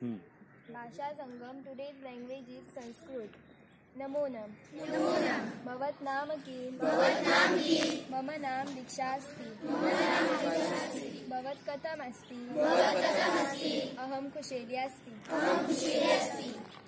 भाषा Sangam today's language is Sanskrit. नमो नम। भवत नाम किम? मम नाम दीक्षा अस्ति। भवत कथम अस्ति? अहम कुशली अस्ति।